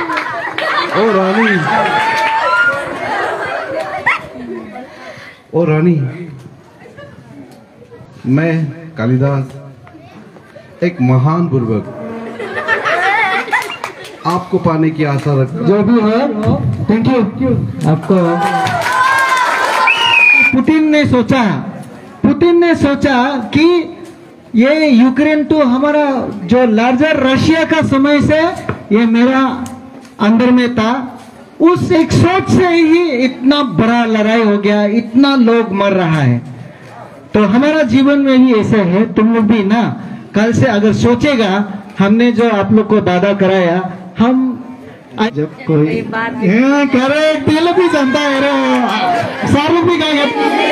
ओ रानी, ओ रानी, मैं कालिदास एक महान बुर्बक आपको पाने की आशा रखता हूं। जो भी है, थैंक यू आपको। पुतिन ने सोचा कि ये यूक्रेन तो हमारा जो लार्जर रशिया का समय से ये मेरा अंदर में था, उस एक सोच से ही इतना बड़ा लड़ाई हो गया, इतना लोग मर रहा है। तो हमारा जीवन में भी ऐसा है, तुम लोग भी ना कल से अगर सोचेगा, हमने जो आप लोग को वादा कराया, हम जब कोई करे दिल भी जानता है रे, शाहरुख भी गाएगा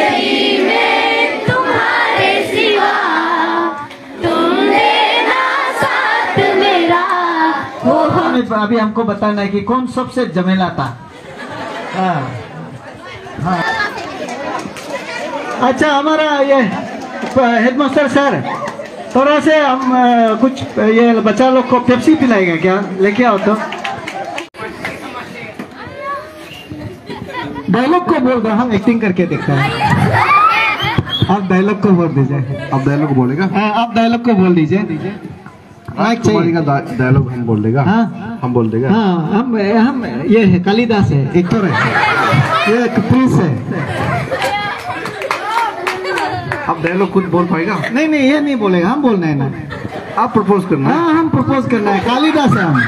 तुम्हारे सिवा तुम देना साथ मेरा। वो अभी हमको बताना है कि कौन सबसे जमेला था। हाँ। अच्छा, हमारा ये हेडमास्टर सर थोड़ा से हम कुछ ये बच्चा लोग को पेप्सी पिलाएगा क्या? लेके आओ तो। डायलॉग को बोल रहा, हम एक्टिंग करके देखते हैं। आप डायलॉग को बोल दीजिए। आप डायलॉग बोलेगा? हाँ, आप डायलॉग को बोल दीजिए। राजकुमारी का डायलॉग हम बोल देगा। हाँ, हम बोल देगा। हाँ, हम ये है कालिदास है, एक्टर है, ये प्रिंस है। आप डायलॉग खुद बोल पाएगा? नहीं, ये नहीं बोलेगा, हम बोलना है ना। आप प्रपोज करना है? हाँ, हम प्रपोज करना है, कालिदास है हम।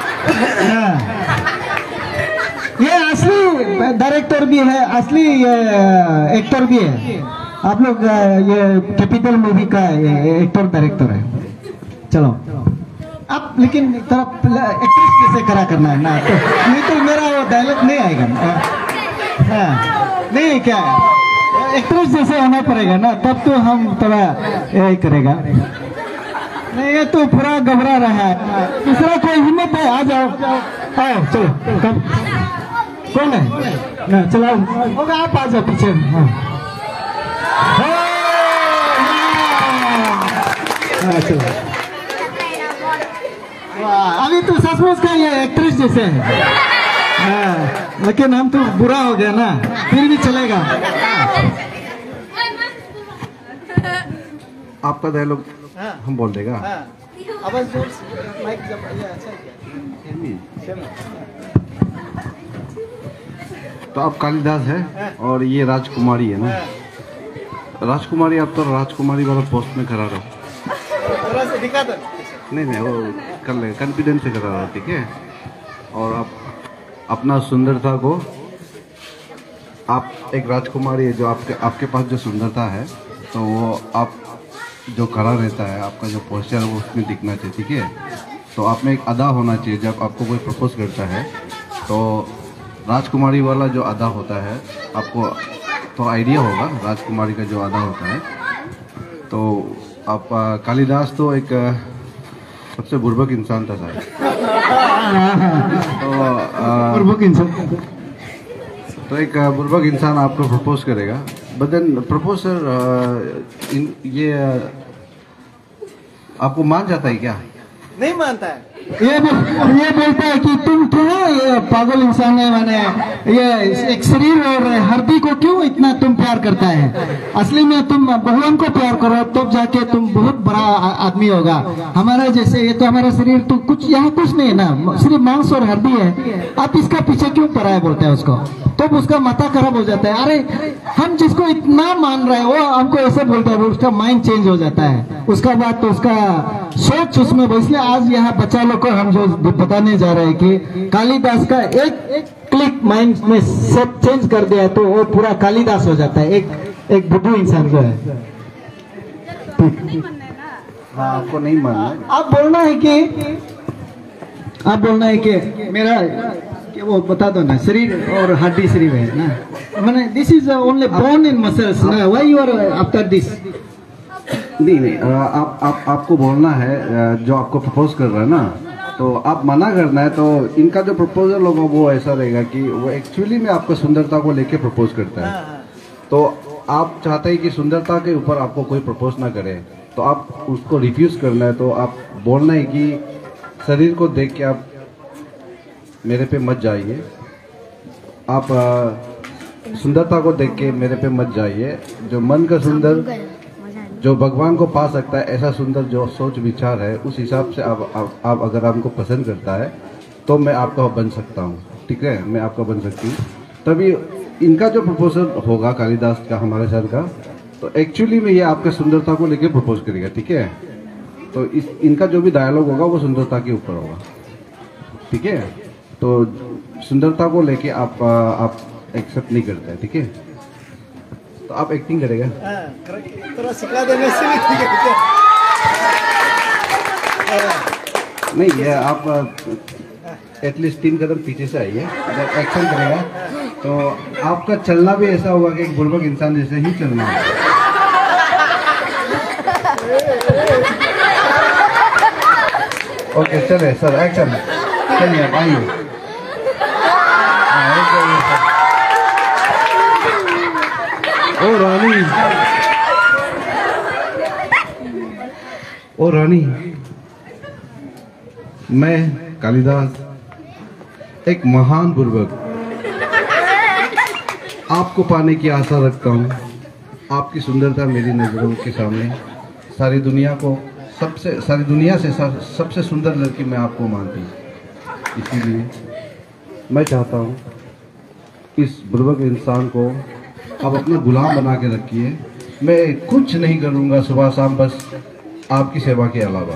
ये असली डायरेक्टर भी है, असली एक्टर भी है। आप लोग ये कैपिटल मूवी का एक्टर डायरेक्टर है। चलो आप, लेकिन तरफ एक्ट्रेस कैसे करा करना है ना, तो नहीं तो मेरा वो डायलॉग नहीं आएगा। हाँ, नहीं क्या है, एक्ट्रेस जैसे होना पड़ेगा ना, तब तो हम थोड़ा यही करेगा। नहीं, ये तो पूरा घबरा रहा है। दूसरा कोई हिम्मत है? आ जाओ, आओ, चलो। कब कौन है ना? चलाओ, होगा, आप आ जाओ पीछे। हाँ, चलो। अभी तो सचमुच का ये एक्ट्रेस जैसे है। हाँ, लेकिन हम तो बुरा हो गया ना, फिर भी चलेगा। आपका डायलॉग हम बोल देगा। तो आप कालिदास है और ये राजकुमारी है ना। राजकुमारी, आप तो राजकुमारी वाला पोस्ट में खड़ा रहो। नहीं, वो कर ले, कॉन्फिडेंस से खड़ा रहो, ठीक है। और आप अपना सुंदरता को, आप एक राजकुमारी है, जो आपके पास जो सुंदरता है, तो वो आप जो खड़ा रहता है, आपका जो पोस्चर है वो उसमें दिखना चाहिए, ठीक है। तो आप में एक अदा होना चाहिए, जब आपको कोई प्रपोज करता है तो राजकुमारी वाला जो अदा होता है, आपको तो आइडिया होगा राजकुमारी का जो अदा होता है। तो आप कालिदास तो एक सबसे बुर्बक इंसान था शायद। बुर्बक इंसान, तो एक बुर्बक इंसान आपको प्रपोज करेगा, बट देन प्रपोज सर ये आपको मान जाता है क्या? नहीं मानता है। ये बोलता है कि तुम क्यों ये पागल इंसान है, मैंने ये एक शरीर और हड्डी को क्यों इतना तुम प्यार करता है? असली में तुम भगवान को प्यार करो, तब जाके तुम बहुत बड़ा आदमी होगा। हमारा जैसे ये तो हमारा शरीर तो कुछ यहाँ कुछ नहीं है ना, सिर्फ मांस और हड्डी है। आप इसका पीछे क्यों पड़ा है बोलते हैं उसको, तो उसका माथा खराब हो जाता है। अरे हम जिसको इतना मान रहे हैं वो हमको ऐसे बोलता है, उसका माइंड चेंज हो जाता है। उसका बाद तो उसका सोच उसमें, इसलिए आज यहाँ बच्चा लोग को हम जो बताने जा रहे हैं कि कालिदास का एक क्लिक माइंड में सब चेंज कर दिया तो वो पूरा कालिदास हो जाता है, एक बुद्धू इंसान जो है। हाँ, आपको नहीं मानना। आप बोलना है कि मेरा वो बता दो ना, शरीर और हड्डी शरीर है ना, मैंने this is only bone in muscles ना, why you are after this. नहीं, आपको बोलना है, जो आपको प्रपोज कर रहा है ना, तो आप मना करना है। तो इनका जो प्रपोजल होगा वो ऐसा रहेगा कि वो एक्चुअली में आपको सुंदरता को लेके प्रपोज करता है। तो आप चाहते हैं कि सुंदरता के ऊपर आपको कोई प्रपोज ना करे, तो आप उसको रिफ्यूज करना है। तो आप बोलना है कि शरीर को देख के आप मेरे पे मत जाइए। आप सुंदरता को देख के मेरे पे मत जाइए। जो मन का सुंदर, जो भगवान को पा सकता है, ऐसा सुंदर जो सोच विचार है, उस हिसाब से आप अगर आपको पसंद करता है तो मैं आपका बन सकता हूँ। ठीक है, मैं आपका बन सकती हूँ। तभी इनका जो प्रपोजल होगा कालिदास का, हमारे सर का, तो एक्चुअली में ये आपके सुंदरता को लेके प्रपोज करेगा। ठीक है, तो इनका जो भी डायलॉग होगा वो सुंदरता के ऊपर होगा। ठीक है, तो सुंदरता को लेके आप एक्सेप्ट नहीं करते हैं। ठीक है, तो आप एक्टिंग करेगा। थोड़ा सिखा देने से भी ठीक है। नहीं, ये आप एटलीस्ट 3 कदम पीछे से आइए। अगर एक्शन करेगा तो आपका चलना भी ऐसा होगा कि एक बुर्बक इंसान जैसे ही चलना है। ओके, चले सर, एक्शन। चलिए, आइए। ओ रानी, ओ रानी, मैं कालिदास, एक महान बुर्बक, आपको पाने की आशा रखता हूँ। आपकी सुंदरता मेरी नजरों के सामने, सारी दुनिया से सबसे सुंदर लड़की मैं आपको मानती हूँ। इसीलिए मैं चाहता हूँ इस बुर्बक इंसान को आप अपना गुलाम बना के रखिए। मैं कुछ नहीं करूँगा सुबह शाम, बस आपकी सेवा के अलावा।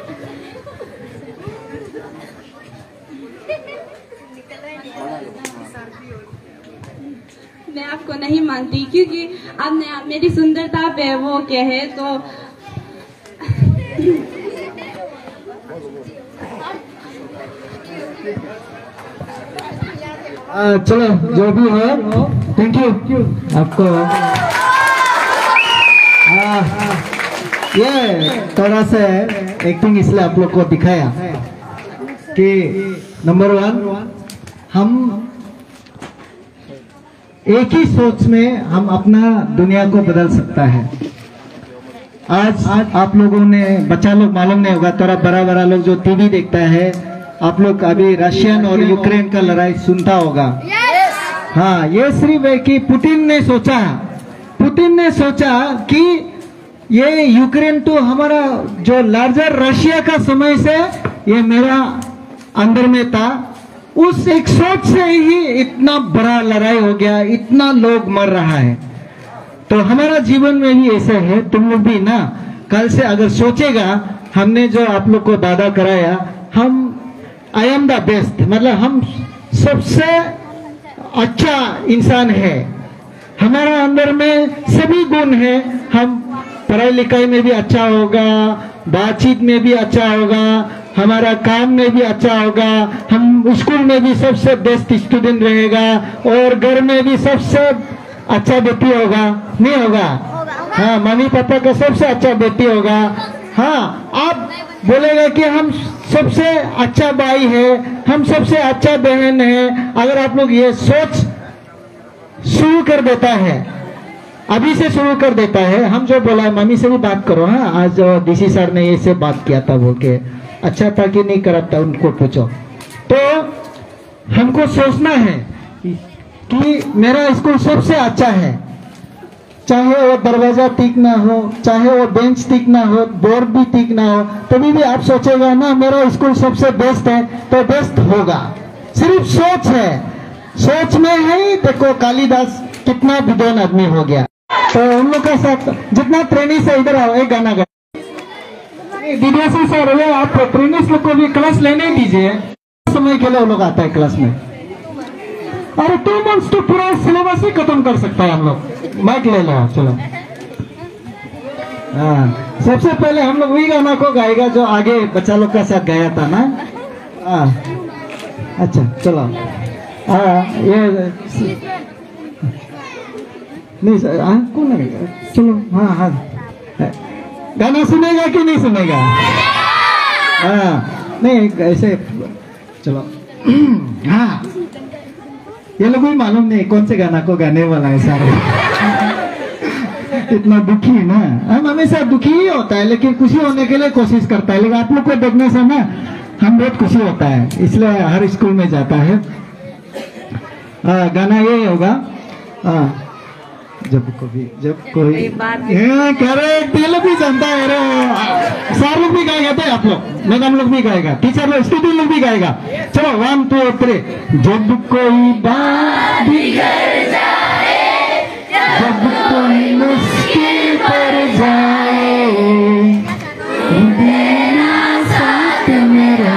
मैं आपको नहीं मानती, क्योंकि आपने मेरी सुंदरता पे वो क्या है, तो चलो जो भी है, थैंक यू आपको। ये थोड़ा सा एक्टिंग इसलिए आप लोग को दिखाया कि नंबर 1, हम एक ही सोच में हम अपना दुनिया को बदल सकता है। आज आप लोगों ने, बच्चा लोग मालूम नहीं होगा, थोड़ा बड़ा लोग जो टीवी देखता है, आप लोग अभी रशियन और यूक्रेन का लड़ाई सुनता होगा। हाँ, ये सिर्फ है कि पुतिन ने सोचा कि ये यूक्रेन तो हमारा जो लार्जर रशिया का समय से ये मेरा अंदर में था। उस एक सोच से ही इतना बड़ा लड़ाई हो गया, इतना लोग मर रहा है। तो हमारा जीवन में भी ऐसा है। तुम लोग भी ना कल से अगर सोचेगा, हमने जो आप लोग को वादा कराया, हम आई एम द बेस्ट, मतलब हम सबसे अच्छा इंसान है, हमारा अंदर में सभी गुण है। हम पढ़ाई लिखाई में भी अच्छा होगा, बातचीत में भी अच्छा होगा, हमारा काम में भी अच्छा होगा, हम स्कूल में भी सबसे बेस्ट स्टूडेंट रहेगा, और घर में भी सबसे अच्छा बेटी होगा, नहीं होगा? हाँ, मम्मी पापा का सबसे अच्छा बेटी होगा। हाँ, आप बोलेगा कि हम सबसे अच्छा भाई है, हम सबसे अच्छा बहन है। अगर आप लोग ये सोच शुरू कर देता है, अभी से शुरू कर देता है, हम जो बोला है, मम्मी से भी बात करो। हाँ, आज डीसी सर ने ये बात किया था, बोल के अच्छा था कि नहीं खराब था, उनको पूछो। तो हमको सोचना है कि मेरा स्कूल सबसे अच्छा है, चाहे वो दरवाजा ठीक ना हो, चाहे वो बेंच ठीक ना हो, बोर्ड भी ठीक ना हो, तभी भी आप सोचेगा ना मेरा स्कूल सबसे बेस्ट है, तो बेस्ट होगा। सिर्फ सोच है, सोच में है। देखो कालिदास कितना विद्वान आदमी हो गया। तो उन लोग का साथ जितना ट्रेनिंग से इधर आओ, एक गाना गा। विदेशी सर है, आप ट्रेनिंग लोग को भी क्लास लेने दीजिए, समय के लिए वो लोग आता है क्लास में। अरे 2 मंथ्स तो पूरा सिलेबस ही खत्म कर सकता है हम लोग। माइक ले लो, चलो। हाँ, सबसे पहले हम लोग वही गाना को गाएगा जो आगे बच्चा लोग का साथ गाया था ना। अच्छा, चलो। ये नहीं सर, कौन है? चलो। हाँ, गाना सुनेगा कि नहीं सुनेगा? नहीं, ऐसे चलो। हाँ, ये लोग भी मालूम नहीं कौन से गाना को गाने वाला है सारे। इतना दुखी है ना, हम हमेशा दुखी ही होता है, लेकिन खुशी होने के लिए कोशिश करता है। लेकिन आप लोग को देखने से ना हम बहुत खुशी होता है, इसलिए हर स्कूल में जाता है। गाना ये होगा, जब कोई करेक्ट, ये लोग भी जानता है। अरे सर लोग भी गाएगा, तो आप लोग, मैडम लोग भी गाएगा, टीचर लोग, स्टूडेंट लोग भी गाएगा। चलो 1 2 3। जब कोई बात बिगड़ जाए, जब कोई मुश्किल पड़ जाए, देना साथ मेरा।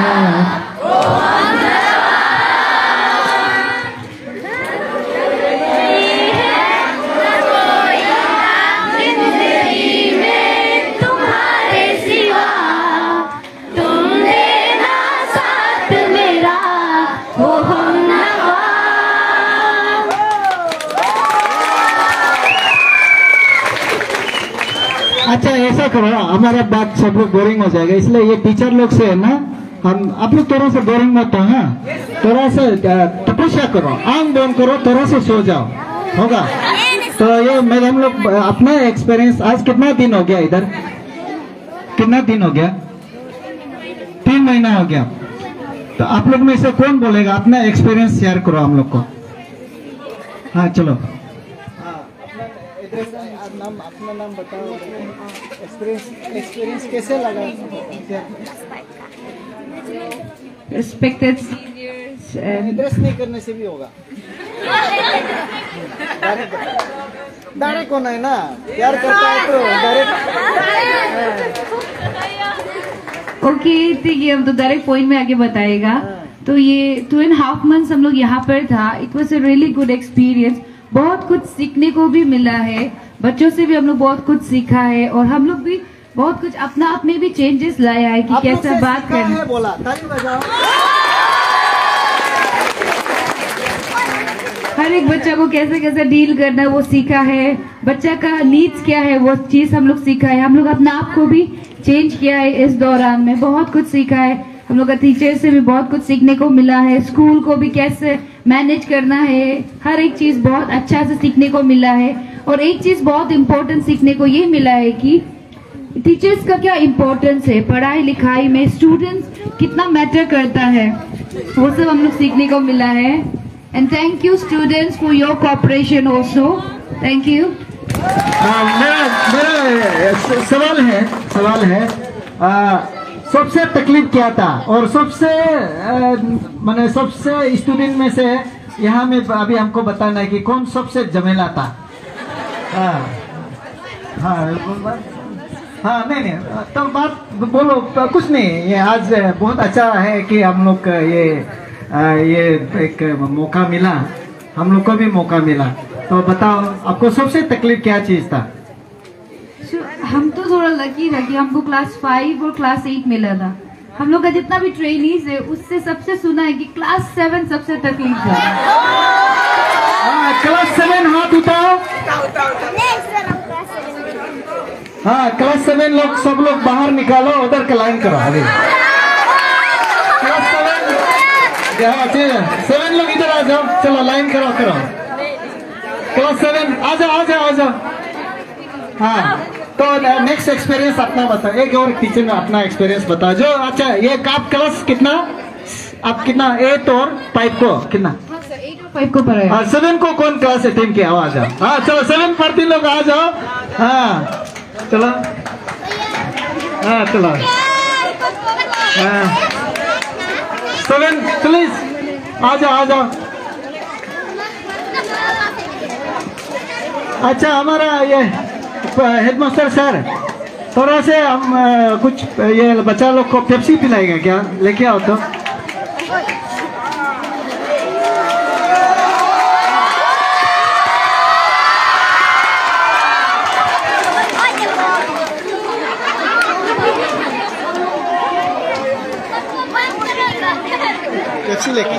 अच्छा ऐसा करो, हमारा बात सब लोग बोरिंग हो जाएगा, इसलिए ये टीचर लोग से है ना, हम आप लोग थोड़ा सा बोरिंग मत हो। हाँ, थोड़ा सा तपस्या करो, आंख बंद करो, थोड़ा सा सो जाओ, होगा। तो ये मैडम लोग अपना एक्सपीरियंस, आज कितना दिन हो गया इधर, कितना दिन हो गया? 3 महीना हो गया। तो आप लोग में से कौन बोलेगा, अपना एक्सपीरियंस शेयर करो हम लोग को। हाँ चलो, अपना नाम बताओ, एक्सपीरियंस कैसे लगा? Respected seniors and एड्रेस नहीं करने से भी होगा, डायरेक्ट होना है ना, प्यार करता है तो डायरेक्ट। ओके ठीक है, हम तो डायरेक्ट पॉइंट में आगे बताएगा। तो ये 2.5 months हम लोग यहाँ पर था। It was a really good experience, बहुत कुछ सीखने को भी मिला है, बच्चों से भी हम लोग बहुत कुछ सीखा है, और हम लोग भी बहुत कुछ अपना आप में भी चेंजेस लाया है कि कैसे बात करना। बोला ताली बजाओ। हर एक बच्चा को कैसे कैसे डील करना है वो सीखा है, बच्चा का नीड्स क्या है वो चीज हम लोग सीखा है। हम लोग अपना आप को भी चेंज किया है इस दौरान में, बहुत कुछ सीखा है। हम लोग का टीचर से भी बहुत कुछ सीखने को मिला है, स्कूल को भी कैसे मैनेज करना है, हर एक चीज बहुत अच्छा से सीखने को मिला है। और एक चीज बहुत इम्पोर्टेंट सीखने को ये मिला है कि टीचर्स का क्या इम्पोर्टेंस है पढ़ाई लिखाई में, स्टूडेंट्स कितना मैटर करता है, वो सब हम लोग सीखने को मिला है। And thank you students for your cooperation also, thank you. मेरा सवाल है सबसे तकलीफ क्या था, और सबसे मैंने सबसे स्टूडेंट में से यहाँ में अभी हमको बताना है कि कौन सबसे झमेला था। हाँ नहीं तो बात बोलो, कुछ नहीं, ये आज बहुत अच्छा है कि हम लोग ये एक मौका मिला, हम लोग को भी मौका मिला। तो बताओ आपको सबसे तकलीफ क्या चीज था? हम तो थोड़ा लकी था कि हमको क्लास 5 और क्लास 8 मिला था। हम लोग का जितना भी ट्रेनीज है उससे सबसे सुना है कि क्लास 7 सबसे तकलीफ था। क्लास 7 हाथ उठाओ। हाँ क्लास 7 लोग, सब लोग बाहर निकालो, उधर का लाइन करो अभी। क्लास 7 लोग इधर आ जाओ, चलो लाइन करो। क्लास 7 आ जाओ। हाँ तो नेक्स्ट एक्सपीरियंस अपना बताओ, एक और टीचर ने अपना एक्सपीरियंस बताओ जो अच्छा। ये आप क्लास कितना, आप कितना 8 और 5 को कितना? 5 को पढ़ा है। 7 को कौन क्लास है? टीम की आवाज आओ। हाँ चलो 7 पढ़ती लोग आ जाओ। हाँ चलो, हाँ चलो, हाँ 7 प्लीज आ जाओ। अच्छा हमारा ये हेडमास्टर सर थोड़ा से हम कुछ ये बच्चा लोग को पेप्सी पिलाएगा क्या? लेके आओ तो। पेप्सी लेके।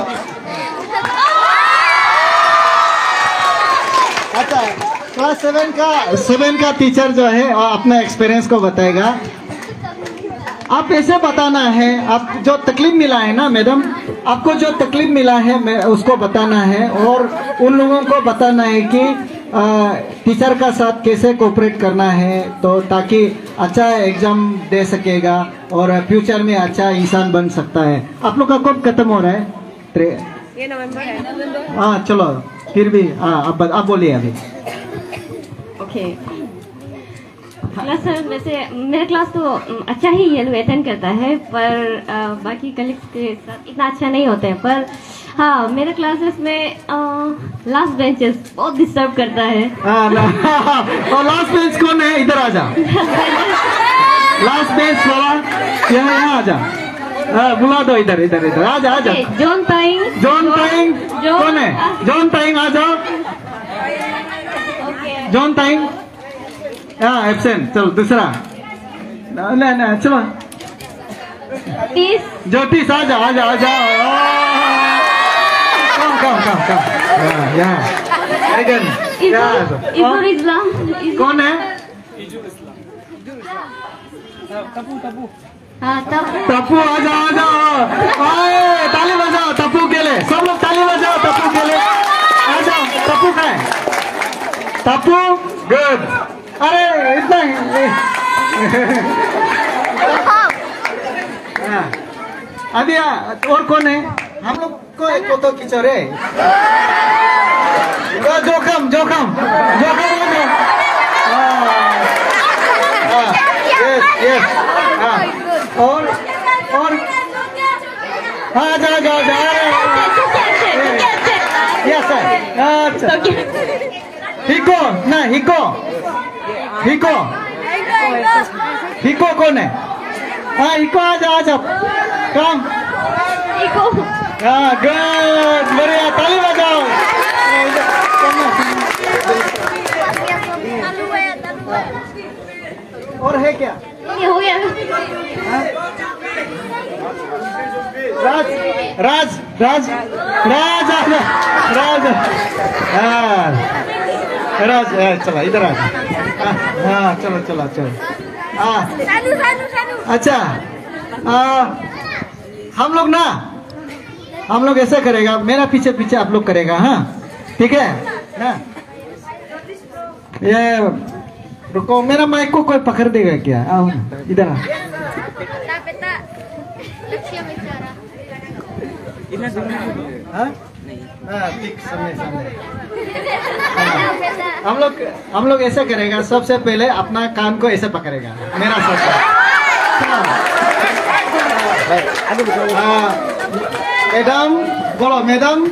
अच्छा क्लास 7 का टीचर जो है अपना एक्सपीरियंस को बताएगा। आप ऐसे बताना है, आप जो तकलीफ मिला है ना मैडम, आपको जो तकलीफ मिला है उसको बताना है, और उन लोगों को बताना है कि टीचर का साथ कैसे कोऑपरेट करना है, तो ताकि अच्छा एग्जाम दे सकेगा और फ्यूचर में अच्छा इंसान बन सकता है। आप लोग का कब खत्म हो रहा है? ये नवंबर है। हाँ चलो, फिर भी आप बोलिए अभी। ओके, क्लास वैसे मेरा क्लास तो अच्छा ही ये लोग अटेंड करता है, पर बाकी कलीग्स के साथ इतना अच्छा नहीं होता है। पर हाँ, मेरे क्लासेस में लास्ट बेंचेस बहुत डिस्टर्ब करता है। और लास्ट बेंच कौन है? इधर आ जा। लास्ट बेंच वाला यहाँ आ जा। बुला दो, इधर इधर इधर आ जा, आ जा। जॉन ताइंग। जॉन ताइंग कौन है? जॉन ताइंग आ जाओ। John Taing absent. चलो दूसरा। नहीं चलो। ज्योतिष आ जा, आ जा, आ जा। कम। कौन है? टप्पू आ जाओ, आ जाओ। ताली बजाओ टप्पू के लिए, सब लोग ताली बजाओ टप्पू के लिए। आ जाओ, टप्पू का है। टप्पू गुड। अरे इतना अभी और कौन है? हम लोग को एक फोटो खींचो रे। जोखम जोखम जोखम यस और हाँ जा यस अच्छा। हिको ना हिको कौन है? हाँ हिको आ जा कम। हाँ गुड, बढ़िया, ताली बजाओ। और है क्या? ये हो गया। राज राज राज राज राज राज चला इधर आ। हाँ चलो अच्छा हम लोग ऐसा करेगा, मेरा पीछे पीछे आप लोग करेगा। हाँ ठीक है ना? ये रुको, मेरा माइक को कोई पकड़ देगा क्या? आओ इधर आ। हम लोग ऐसा करेगा, सबसे पहले अपना कान को ऐसे पकड़ेगा, मेरा मैडम बोलो, मैडम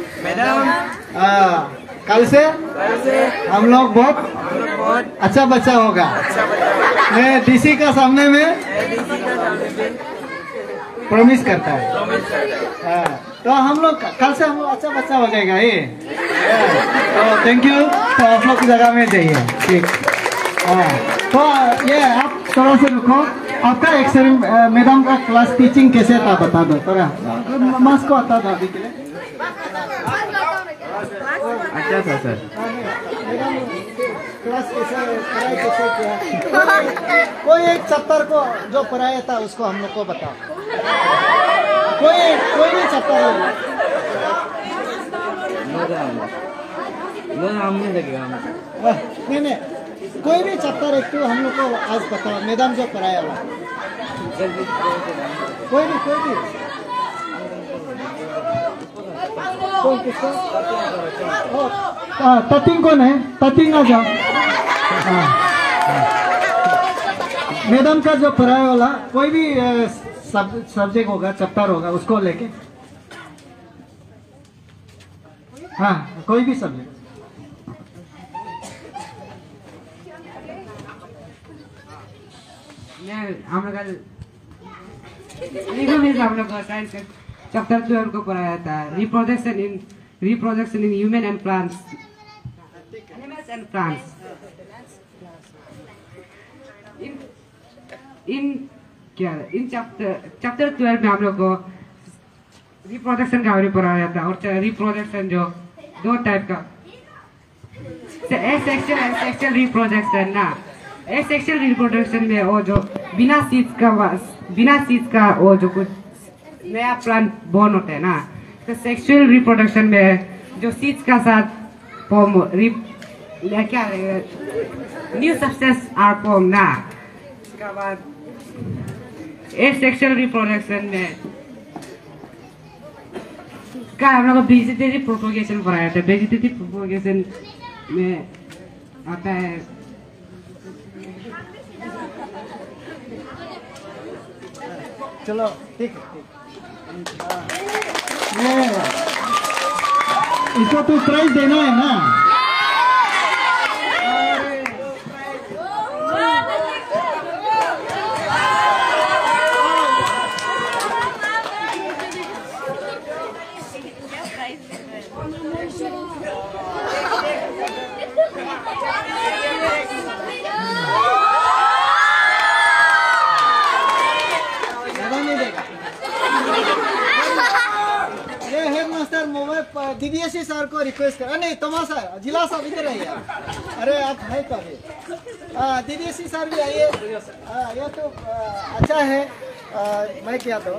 कल से हम लोग बहुत अच्छा बच्चा होगा। मैं डीसी का सामने में प्रॉमिस करता है। तो हम लोग कल से हम लोग अच्छा बच्चा हो जाएगा ये। तो थैंक यू। तो आप लोग की जगह में जाइए, ठीक। तो ये आप थोड़ा से रुको। आपका एक्सपीरियंस मैडम का क्लास टीचिंग कैसे था बता दो थोड़ा। मास्क को आता था अभी के लिए। अच्छा था सर। क्लास पढ़ाई कैसे किया? कोई एक चैप्टर को जो पढ़ाया था उसको हम लोग को बताओ। कोई भी चैप्टर नहीं कोई भी चैप्टर एक तो हम लोग को आज बताओ, मैडम जो पढ़ाया हुआ। कोई भी ततिंग कौन है? ततिंग आ जाओ। मैडम का जो पढ़ाया वाला कोई भी सब्जेक्ट होगा, चैप्टर होगा, उसको लेके। हाँ कोई भी सब्जेक्ट। हम लोग साइंस चैप्टर 12 को पढ़ाया था। Reproduction in human and plants, animals and plants. इन चैप्टर 12 में हम लोग को रिप्रोडक्शन का बारे पढ़ाया था। और रिप्रोडक्शन जो दो टाइप का, एसेक्सुअल एंड सेक्सुअल रिप्रोडक्शन ना। एसेक्सुअल रिप्रोडक्शन में वो जो बिना सीड्स का वो जो कुछ नया प्लांट बॉर्न होता है ना। तो सेक्सुअल रिप्रोडक्शन में जो सीड्स का साथ क्या न्यू सब्सटेंस आर फॉर्म ना। उसके बाद सेक्सुअल रिप्रोडक्शन में का हम लोग वेजिटेटिव प्रोपोगेशन पढ़ाया था। वेजिटेटिव प्रोपोगेशन में आता है चलो ठीक है। इसको तो प्राइज देना है ना। DDSC सर को रिक्वेस्ट कर, नहीं तमाशा जिला साहब इधर आइए। अरे आप है तो अभी DDSC सर भी आइए। यह तो अच्छा है। मैं क्या तो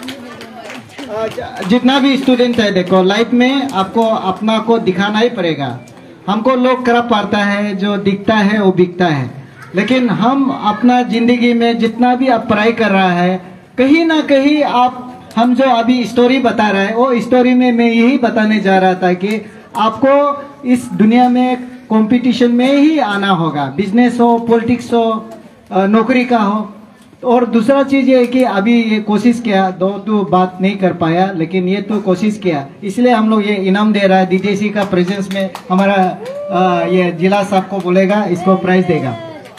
जितना भी स्टूडेंट है, देखो लाइफ में आपको अपना को दिखाना ही पड़ेगा। हमको लोग करप पाता है, जो दिखता है वो बिकता है, लेकिन हम अपना जिंदगी में जितना भी आप पढ़ाई कर रहा है, कहीं ना कहीं आप हम जो अभी स्टोरी बता रहे हैं वो स्टोरी में मैं यही बताने जा रहा था कि आपको इस दुनिया में कंपटीशन में ही आना होगा। बिजनेस हो, पॉलिटिक्स हो, नौकरी का हो। और दूसरा चीज ये है कि अभी ये कोशिश किया, दो तो बात नहीं कर पाया, लेकिन ये तो कोशिश किया, इसलिए हम लोग ये इनाम दे रहा है। DDSC का प्रेजेंस में हमारा ये जिला साहब को बोलेगा, इसको प्राइज देगा।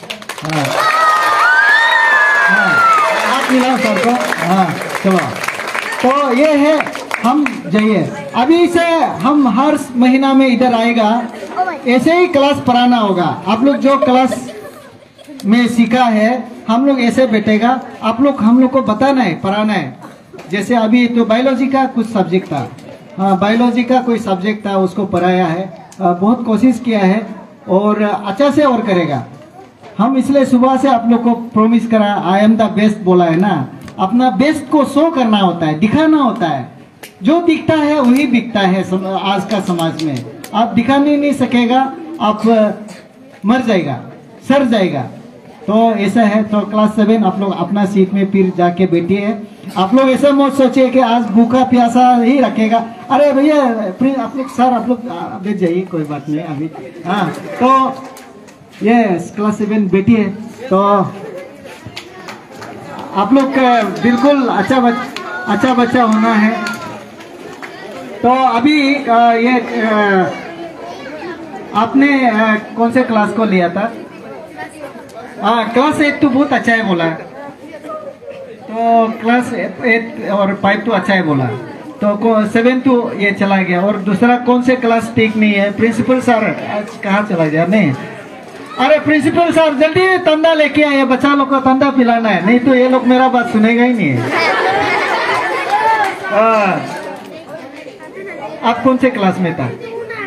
आप मिलाओ सर को। हाँ चलो, तो ये है हम जाइए। अभी से हम हर महीना में इधर आएगा, ऐसे ही क्लास पढ़ाना होगा। आप लोग जो क्लास में सीखा है हम लोग ऐसे बैठेगा, आप लोग हम लोग को बताना है, पढ़ाना है। जैसे अभी तो बायोलॉजी का कुछ सब्जेक्ट था, बायोलॉजी का कोई सब्जेक्ट था, उसको पढ़ाया है। बहुत कोशिश किया है और अच्छा से और करेगा। हम इसलिए सुबह से आप लोग को प्रॉमिस करा, आई एम द बेस्ट बोला है ना। अपना बेस्ट को शो करना होता है, दिखाना होता है। जो दिखता है वही बिकता है आज का समाज में। आप दिखाने नहीं सकेगा, आप मर जाएगा, सर जाएगा। तो ऐसा है। तो क्लास 7 आप लोग अपना सीट में फिर जाके बैठिए। आप लोग ऐसा मत सोचिए कि आज भूखा प्यासा ही रखेगा। अरे भैया आप लोग सर आप लोग बैठ जाइए, कोई बात नहीं अभी। हाँ तो ये क्लास 7 बैठिए। तो आप लोग बिल्कुल अच्छा बच्चा होना है। तो अभी ये आपने कौन से क्लास को लिया था? क्लास 8 तो बहुत अच्छा है बोला। तो क्लास 8 और 5 तो अच्छा है बोला। तो 7 तो ये चला गया। और दूसरा कौन से क्लास ठीक नहीं है? प्रिंसिपल सर आज कहाँ चला गया? नहीं, अरे प्रिंसिपल सर जल्दी तंदा लेके आए, बच्चा लोग को तंदा पिलाना है, नहीं तो ये लोग मेरा बात सुनेगा ही नहीं है। आप कौन से क्लास में था?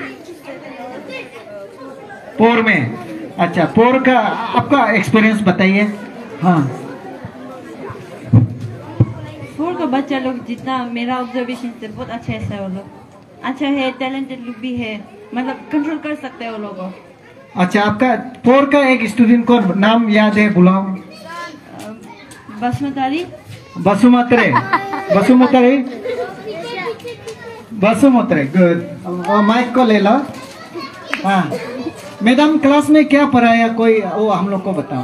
4 में। अच्छा, 4 का आपका एक्सपीरियंस बताइए। हाँ 4 का बच्चा लोग जितना मेरा ऑब्जर्वेशन से बहुत अच्छा है सर। वो लोग अच्छा है, टैलेंटेड लोग भी है, मतलब कंट्रोल कर सकते हैं वो लोगों को। अच्छा, आपका 4 का एक स्टूडेंट को नाम याद है? बुलाओ। बसुमतारी। गुड। माइक को ले लो। हाँ मैडम, क्लास में क्या पढ़ाया कोई वो हम लोग को बताओ।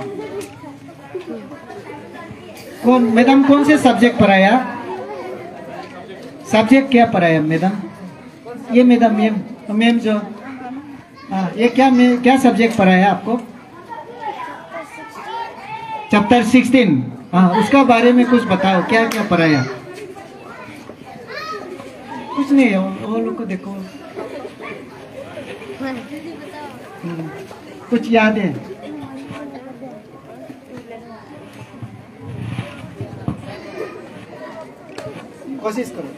कौन मैडम, कौन से सब्जेक्ट पढ़ाया? सब्जेक्ट क्या पढ़ाया मैडम? ये मैडम, ये मैम जो ये क्या सब्जेक्ट पढ़ाया आपको? चैप्टर 16। हाँ उसका बारे में कुछ बताओ, क्या क्या पढ़ाया? कुछ नहीं है, वो लोग को देखो। कुछ याद है? कोशिश करो।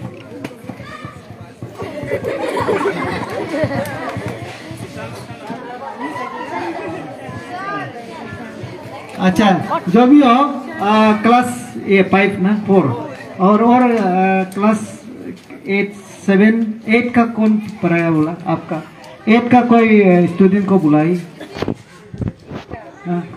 अच्छा, जो भी हो क्लास ये 5 ना 4 और क्लास 8 7 8 का कौन पढ़ाया बोला आपका? 8 का कोई स्टूडेंट को बुलाई। हाँ।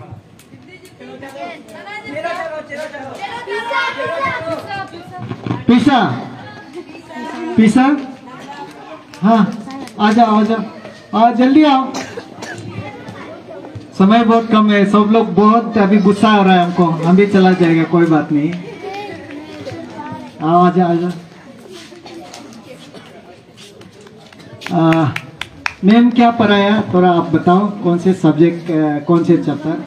पीसा पीसा, हाँ आ जाओ जल्दी आओ, समय बहुत कम है, सब लोग बहुत अभी गुस्सा हो रहा है हमको, हम भी चला जाएगा, कोई बात नहीं। आओ आजा। मैम क्या पढ़ाया थोड़ा आप बताओ, कौन से सब्जेक्ट, कौन से चैप्टर?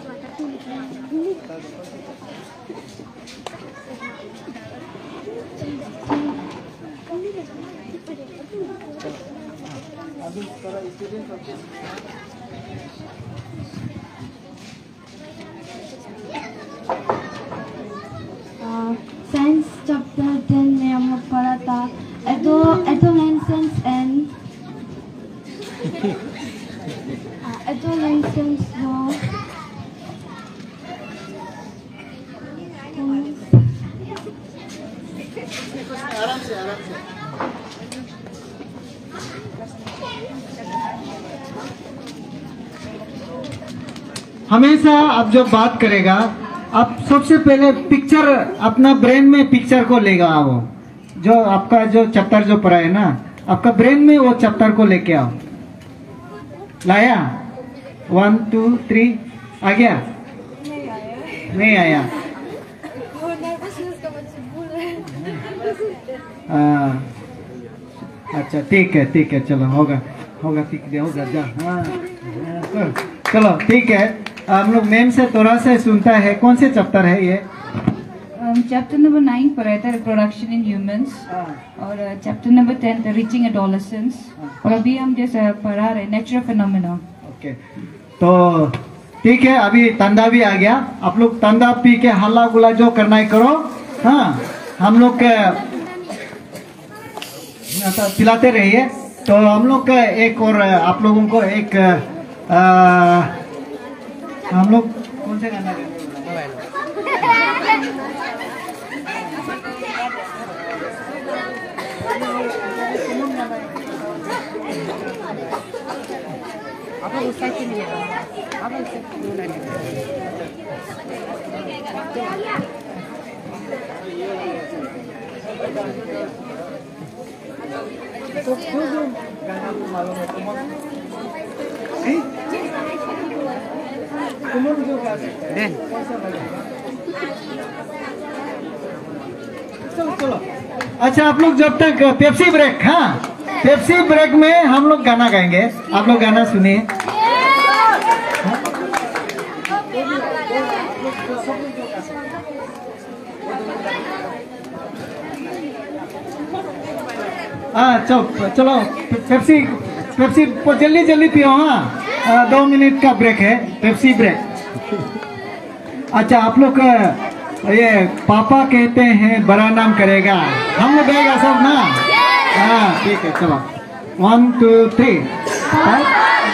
साइंस चैप्टर 10 में हम लोग पढ़ा था एडोलेसेंस एंड एडोलेसेंस आराम से हमेशा आप जब बात करेगा, आप सबसे पहले पिक्चर, अपना ब्रेन में पिक्चर को लेगा। वो जो आपका जो चैप्टर जो पढ़ा है ना, आपका ब्रेन में वो चैप्टर को लेके आओ। लाया? 1 2 3 आ गया? नहीं आया। अच्छा ठीक है, चलो होगा ठीक है, होगा जा। हाँ चलो ठीक है, हम लोग मैम से थोड़ा सा सुनता है, कौन से चैप्टर है ये? चैप्टर नंबर 9 पढ़ा था रिप्रोडक्शन इन ह्यूमंस, और चैप्टर नंबर 10 था रीचिंग एडोलेसेंस, और अभी हम जैसे पढ़ा रहे नेचुरल फिनोमेना। ओके, तो ठीक है, अभी तंदा भी आ गया, आप लोग तंदा पी के हल्ला गुला जो करना है करो। हाँ, हम लोग पिलाते रहिए। तो हम लोग का एक और आप लोगों को एक हम लोग कौन से गाना गाएंगे? चलो अच्छा, आप लोग जब तक पेप्सी ब्रेक, हाँ पेप्सी ब्रेक में हम लोग गाना गाएंगे, आप लोग गाना सुनिए। हाँ चलो पेप्सी जल्दी पियो। हाँ 2 मिनट का ब्रेक है, पेप्सी ब्रेक। अच्छा, आप लोग ये पापा कहते हैं बड़ा नाम करेगा, हम लोग गाएगा सब ना? हाँ ठीक है, चलो 1 2 3।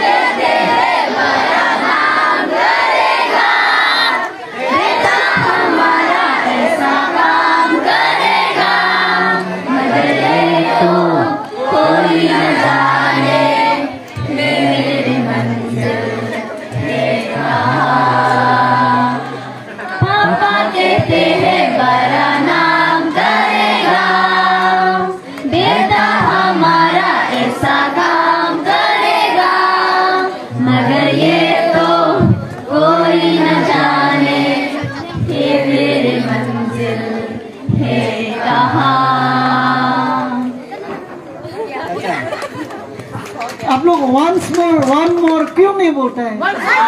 आप लोग वन मोर क्यों नहीं बोलते हैं?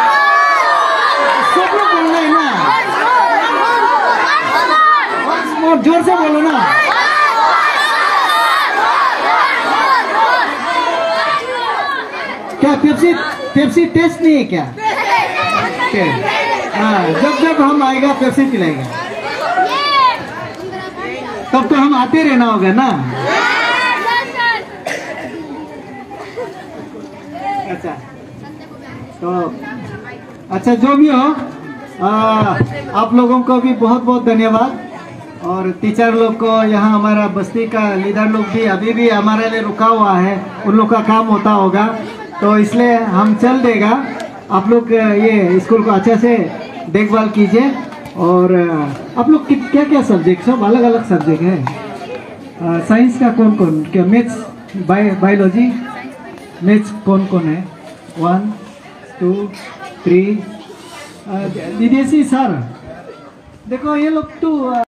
सब लोग बोलना है ना, once more जोर से बोलो ना। क्या पेप्सी टेस्ट नहीं है क्या? हाँ, जब हम आएगा पेप्सी पिलाएगा, तब तो हम आते रहना होगा ना। अच्छा, तो अच्छा जो भी हो, आप लोगों को भी बहुत बहुत धन्यवाद, और टीचर लोग को, यहाँ हमारा बस्ती का लीडर लोग भी अभी भी हमारे लिए रुका हुआ है, उन लोग का काम होता होगा। तो इसलिए हम चल देगा। आप लोग ये स्कूल को अच्छे से देखभाल कीजिए। और आप लोग क्या क्या सब्जेक्ट, सब अलग अलग सब्जेक्ट है। साइंस का कौन कौन, क्या मैथ्स, बायोलॉजी, मैथ्स कौन कौन है? 1 2 3। विदेशी सर देखो ये लोग तो